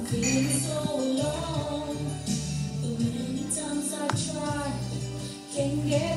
feeling so alone. The many times I tried, can't get